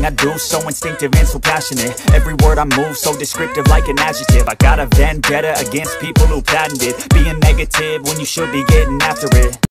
Everything I do, so instinctive and so passionate. Every word I move, so descriptive like an adjective. I got a vendetta against people who patented being negative when you should be getting after it.